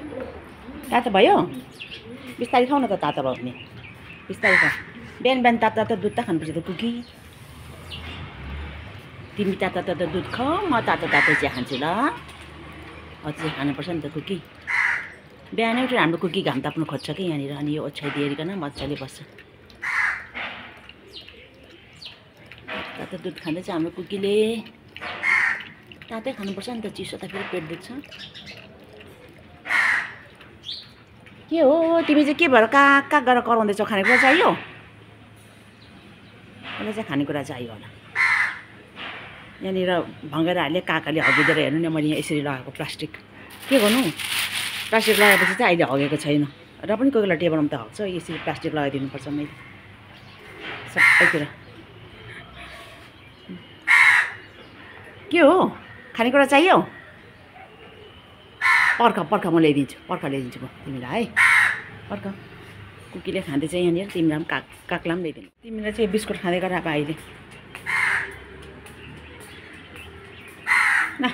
तातो भयो बिस्तारै खाऊ न त तातो भयो भने बिस्तारै खा बिहान बिहान तातो तातो दुध त खानुपर्छ त कुकी तिमी तातो तातो दुध खाऊ म तातो तातो चिया खान्छु ल अझै खानुपर्छ नि त कुकी बिहानै उठेर हाम्रो कुकी घाम ताप्नु खोज्छ कि यहाँनिर अनि यो ओछ्याइदिएरिकन मजाले बस्छ तातो दुध खाँदैछ हाम्रो कुकीले तातै खानुपर्छ नि त चिसो त फेरि पेट दुख्छ के हो तिमी चाहिँ के भएर काग काग गरेर कराउँदैछौ खानेकुरा चाहियो मलाई चाहिँ खानेकुरा चाहियो होला यहाँनिर भँगेराहरूले काकाले हगिदिएर हेर्नु नि मैले यहाँ यसरी लगाएको प्लास्टिक के गर्नु प्लास्टिक लगाएपछि चाहिँ अहिले हगेको छैन र पनि कोही बेला टेबलमा त हग्छ यसरी प्लास्टिक लगाइदिनुपर्छ मैले सबैतिर के हो खानेकुरा चाहियो पर्ख पर्ख म ल्याइदिन्छु पर्ख ल्याइदिन्छु म तिमीलाई है पर्ख कुकीले खाँदैछ यहाँनिर तिमीलाई पनि काक्ला पनि ल्याइदिनु तिमीलाई चाहिँ बिस्कुट खाँदै गर अब अहिले न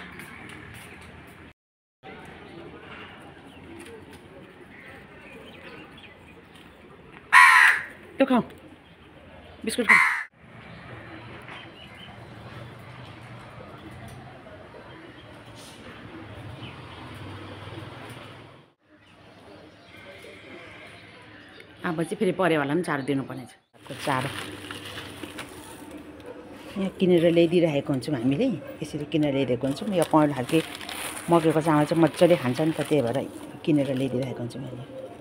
त्यो खाऊ बिस्कुट खाऊ अब चाहिँ फेरि परेवालाई पनि चारो दिनुपर्ने छ चारो यहाँ किनेर ल्याइदिइरहेको हुन्छौँ हामीले यसरी किनेर ल्याइदिएको हुन्छौँ यो पहेँलो खालके मकैको चामल चाहिँ मजाले खान्छ नि त त्यही भएर किनेर ल्याइदिइरहेको हुन्छौँ यहाँ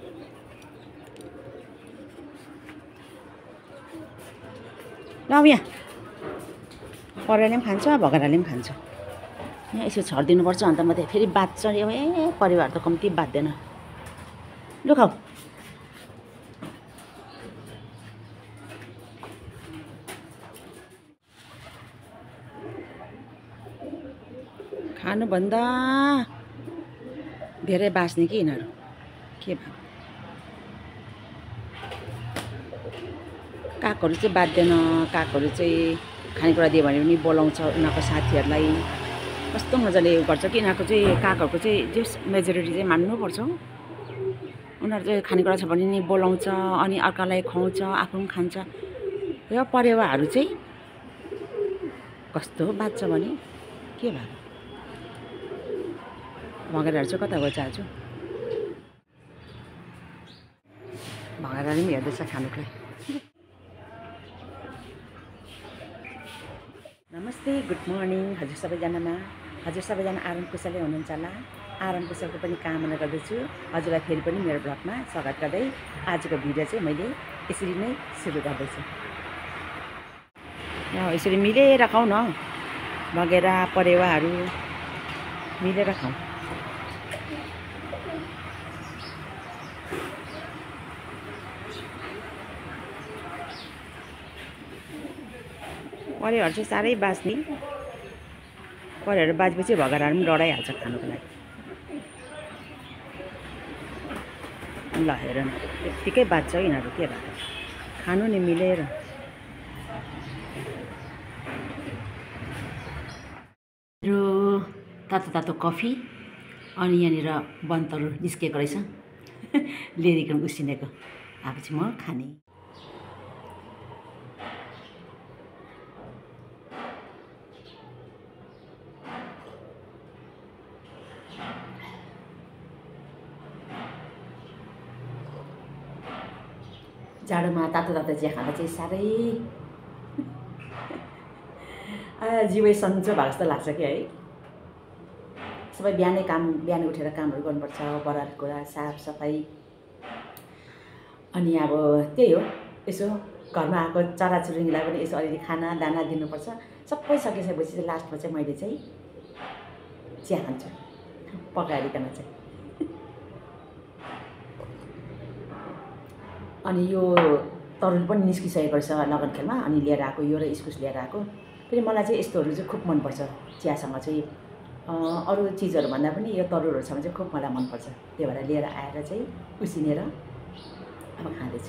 ल अब यहाँ परेवाले पनि खान्छ भगराले पनि खान्छ यहाँ यसो छरिदिनुपर्छ अन्त मात्रै फेरि बाँच्छ ए परिवार त कम्ती बाँच्दैन लु खाऊ खानुभन्दा धेरै बाँच्ने कि यिनीहरू के भयो कागहरू चाहिँ बाँच्दैन कागहरू चाहिँ खानेकुरा दियो भने पनि बोलाउँछ उनीहरूको साथीहरूलाई कस्तो मजाले गर्छ कि यिनीहरूको चाहिँ कागहरूको चाहिँ जस मेजोरिटी चाहिँ मान्नुपर्छ उनीहरू चाहिँ खानेकुरा छ भने नि बोलाउँछ अनि अर्कालाई खुवाउँछ आफू पनि खान्छ र परेवाहरू चाहिँ कस्तो बाँच्छ भने के भयो भँगेराहरू चाहिँ कता गएछ आज भँगेराले पनि हेर्दैछ खानुको नमस्ते गुड मर्निङ हजुर सबैजनामा हजुर सबैजना आराम कुशलै हुनुहुन्छ होला आराम कुशलको पनि कामना गर्दछु हजुरलाई फेरि पनि मेरो ब्लगमा स्वागत गर्दै आजको भिडियो चाहिँ मैले यसरी नै सुरु गर्दैछु यसरी मिलेर खाउँ न भँगेरा परेवाहरू मिलेर खाउँ परेवाहरू चाहिँ साह्रै बाँच्ने परेवाहरू बाँचेपछि भगराहरू पनि डराइहाल्छ खानुको लागि ल हेर न त्यत्तिकै बाँच्छ यिनीहरू के भएको खानु नि मिलेर मेरो तातो तातो कफी अनि यहाँनिर बनतरुल निस्किएको रहेछ लेरिकन उसिनेको अब चाहिँ म खाने जाडोमा तातो तातो चिया खाँदा चाहिँ साह्रै जिउै सन्चो भएको जस्तो लाग्छ कि है सबै बिहान उठेर कामहरू गर्नुपर्छ बरार कुरा साफसफाइ अनि अब त्यही हो यसो घरमा आएको चराचुरुङ्गीलाई पनि यसो अलिअलि खाना दाना दिनुपर्छ सबै सकिसकेपछि चाहिँ लास्टमा चाहिँ मैले चाहिँ चिया खान्छु पकाइकन चाहिँ अनि यो तरुल पनि निस्किसकेको रहेछ लगनखेलमा अनि लिएर आएको यो र इस्कुस लिएर आएको फेरि मलाई चाहिँ यस्तोहरू चाहिँ खुब मनपर्छ चियासँग चाहिँ अरू चिजहरू भन्दा पनि यो तरुलहरूसँग चाहिँ खुब मलाई मनपर्छ त्यही भएर लिएर आएर चाहिँ उसिनेर अब खाँदैछु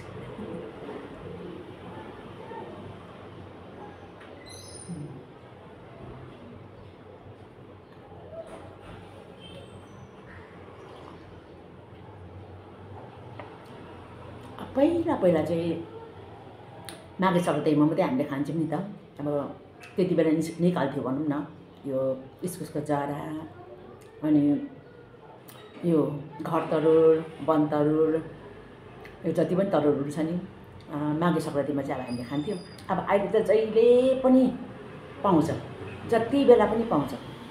पहिला चाहिँ माघे सङ्क्रान्तिमा मात्रै हामीले खान्छौँ नि त। अब त्यति बेला निकाल्थ्यो भनौँ न, यो इस्कुसको जरा अनि यो घर तरुल, वन तरुल, यो जति पनि तरुलहरू छ नि माघे सङ्क्रान्तिमा चाहिँ अब हामीले खान्थ्यौँ। अब अहिले त जहिले पनि पाउँछ, जति बेला पनि पाउँछ।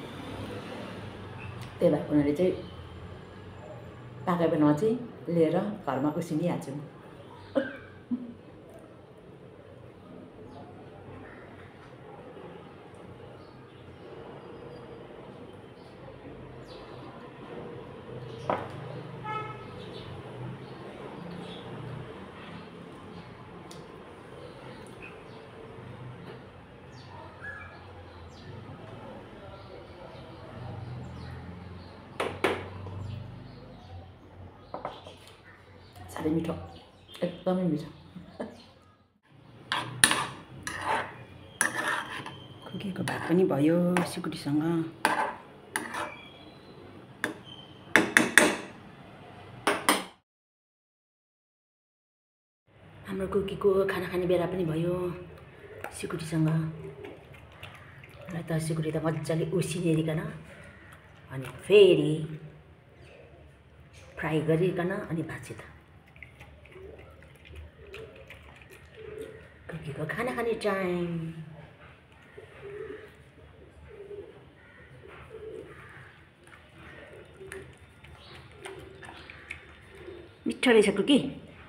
त्यही भएको हुनाले चाहिँ पाके बेलामा चाहिँ लिएर घरमा उसिनिहाल्छौँ। साह्रै मिठो, एकदमै मिठो। कुकेको भात पनि भयो सिकुटीसँग। हाम्रो कुकीको खाना खाने बेला पनि भयो सिकुटीसँग। र त सिकुटी त मजाले उसिनेरिकन अनि फेरि फ्राई गरिकन अनि भातसित कुकीको खाना खाने टाइम। मिठो रहेछ कुकी।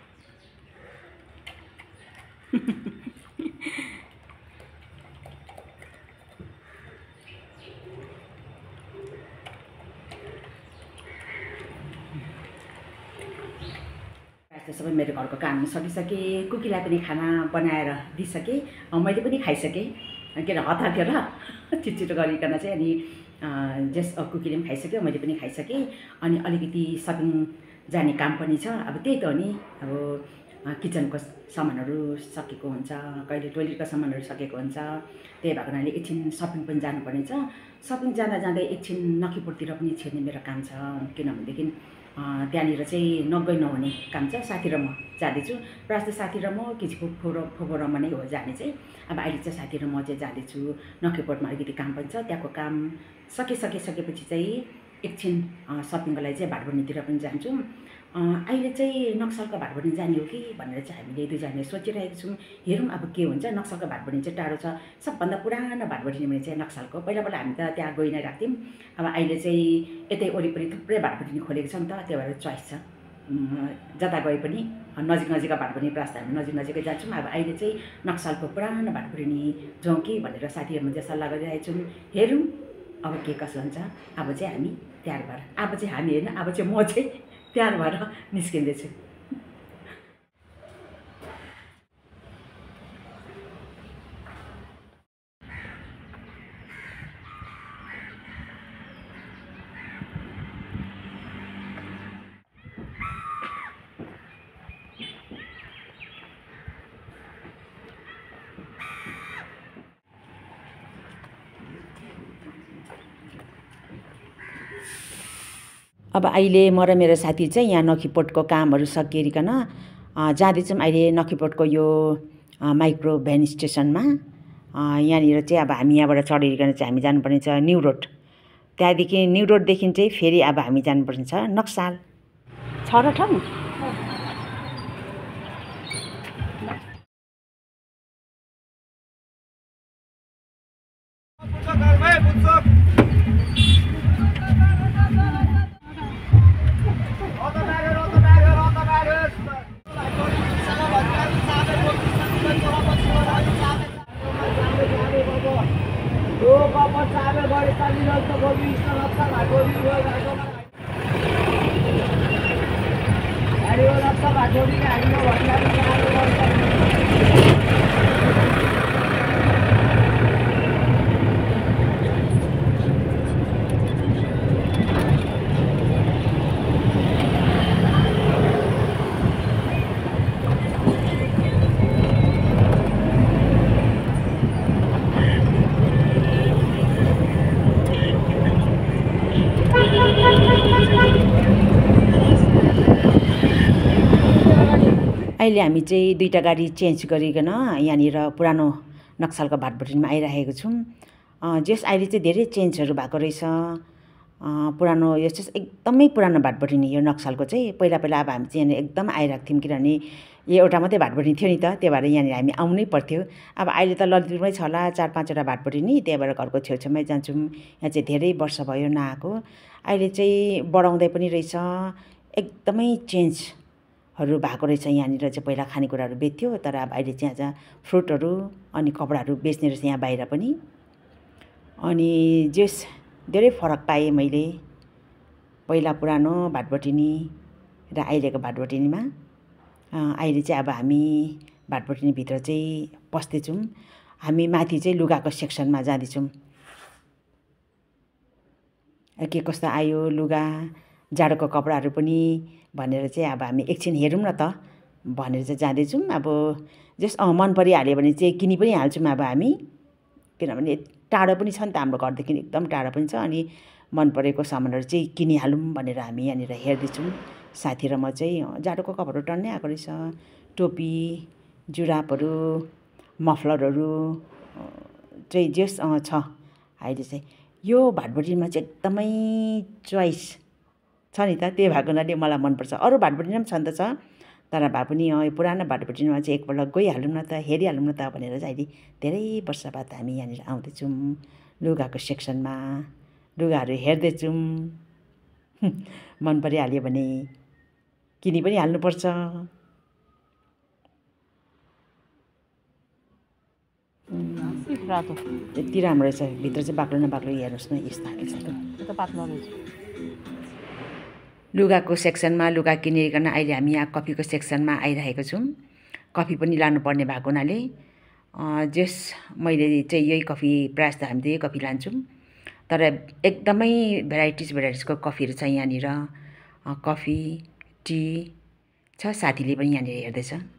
सबै मेरो घरको काम सकिसकेँ, कुकीलाई पनि खाना बनाएर दिइसकेँ, मैले पनि खाइसकेँ। के अरे हतार थियो र छिटो गरिकन चाहिँ अनि कुकीले पनि खाइसक्यो, मैले पनि खाइसकेँ। अनि अलिकति सपिङ जाने काम पनि छ। अब त्यही त हो नि, अब किचनको सामानहरू सकेको हुन्छ, कहिले टोइलेटको सामानहरू सकेको हुन्छ। त्यही भएको हुनाले एकछिन सपिङ पनि जानुपर्ने छ। सपिङ जाँदै एकछिन नखीपुरतिर पनि छिर्ने मेरो काम छ। किनभनेदेखि त्यहाँनिर चाहिँ नगई नहुने काम छ। साथी र म जाँदैछु, प्रायः जस्तो साथी र म कि फुपो र म नै हो जाने चाहिँ। अब अहिले चाहिँ साथी र म चाहिँ जाँदैछु। नखीपुरमा अलिकति काम पनि छ, त्यहाँको काम सकेपछि चाहिँ एकछिन सपिङको लागि चाहिँ भाटबडीतिर पनि जान्छु। अहिले चाहिँ नक्सलको भाटबडी जाने हो कि भनेर चाहिँ हामीले दुईजनाले सोचिरहेको छौँ। हेरौँ अब के हुन्छ। नक्सलको भाटबडी चाहिँ टाढो छ, सबभन्दा पुरानो भाटबडी भने चाहिँ नक्सलको। पहिला हामी त त्यहाँ गइ नै राख्थ्यौँ। अब अहिले चाहिँ यतै वरिपरि थुप्रै भाटबडी खोलेको छ नि त, त्यही भएर चोइस छ। जता गए पनि नजिकका भाटबडी प्रायः हामी नजिकै जान्छौँ। अब अहिले चाहिँ नक्सलको पुरानो भाटबडी जाउँ कि भनेर साथीहरूमा चाहिँ सल्लाह गरिरहेको छौँ। हेरौँ अब के कसो हुन्छ। अब चाहिँ हामी तयार भएर, अब चाहिँ हामी होइन, अब चाहिँ म चाहिँ तयार भएर निस्किँदैछु। अब अहिले म र मेरो साथी चाहिँ यहाँ नखीपोटको कामहरू सकिएरिकन जाँदैछौँ अहिले नखीपोटको यो माइक्रो भ्यान स्टेसनमा। यहाँनिर चाहिँ अब हामी यहाँबाट चढिकन चाहिँ हामी जानुपर्ने छ न्यू रोड। त्यहाँदेखि न्यू रोडदेखि चाहिँ फेरि अब हामी जानुपर्ने छ नक्साल। छ र ठाउँ अहिले हामी चाहिँ दुईटा गाडी चेन्ज गरिकन यहाँनिर पुरानो नक्सालको भाटबटिनमा आइरहेको छौँ। जस अहिले चाहिँ धेरै चेन्जहरू भएको रहेछ। पुरानो यो चाहिँ एकदमै पुरानो भाटबटिनी यो नक्सालको चाहिँ पहिला अब हामी चाहिँ यहाँनिर एकदम आइरहेको थियौँ, किनभने यो एउटा मात्रै भाटबटिनी थियो नि त, त्यही भएर यहाँनिर हामी आउनै पर्थ्यो। अब अहिले त ललितपुरमै छ होला 4-5वटा भाटबटिनी, त्यही भएर घरको छेउछाउमै जान्छौँ। यहाँ चाहिँ धेरै वर्ष भयो नआएको। अहिले चाहिँ बढाउँदै पनि रहेछ, एकदमै चेन्जहरू भएको रहेछ। यहाँनिर चाहिँ पहिला खानेकुराहरू बेच्थ्यो, तर अब अहिले चाहिँ आज फ्रुटहरू अनि कपडाहरू बेच्ने रहेछ यहाँ बाहिर पनि। अनि जस धेरै फरक पाएँ मैले पहिला पुरानो भाटबटिनी र अहिलेको भाटबटिनीमा। अहिले चाहिँ अब हामी भाटबटिनीभित्र चाहिँ पस्दैछौँ। हामी माथि चाहिँ लुगाको सेक्सनमा जाँदैछौँ। के कस्तो आयो लुगा, जाडोको कपडाहरू पनि भनेर चाहिँ अब हामी एकछिन हेरौँ न त भनेर चाहिँ जाँदैछौँ। अब जस मन परिहाल्यो भने चाहिँ किनि पनि हाल्छौँ अब हामी, किनभने टाढो पनि छ नि त, हाम्रो घरदेखि एकदम टाढो पनि छ। अनि मन परेको सामानहरू चाहिँ किनिहालौँ भनेर हामी यहाँनिर हेर्दैछौँ। साथी र म चाहिँ जाडोको कपडाहरू टन्नै आएको रहेछ, टोपी, जुराबहरू, मफलरहरू चाहिँ जस छ। अहिले चाहिँ यो भाटबटिनमा चाहिँ एकदमै चोइस छ नि त, त्यही भएको हुनाले मलाई मनपर्छ। अरू भाटबटिनमा पनि छ नि त, छ, तर भए पनि यो पुरानो भाटबटिनमा चाहिँ एकपल्ट गइहालौँ न त, हेरिहालौँ न त भनेर चाहिँ अहिले धेरै वर्ष बाद हामी यहाँनिर आउँदैछौँ। लुगाको सेक्सनमा लुगाहरू हेर्दैछौँ। मन परिहाल्यो भने किनि पनि हाल्नुपर्छ। यति राम्रो रहेछ, भित्र चाहिँ बाक्लो न बाक्लो हेर्नुहोस् न, यस्तो खालको पातलो रहेछ। लुगाको सेक्सनमा लुगा किनिकन अहिले हामी यहाँ कफीको सेक्सनमा आइरहेको छौँ। कफी पनि लानुपर्ने भएको हुनाले जस मैले चाहिँ यही कफी प्रायः जस्तो हामी त यही कफी लान्छौँ, तर एकदमै भेराइटिजको कफीहरू छ यहाँनिर। कफी, टी छ। साथीले पनि यहाँनिर हेर्दैछ।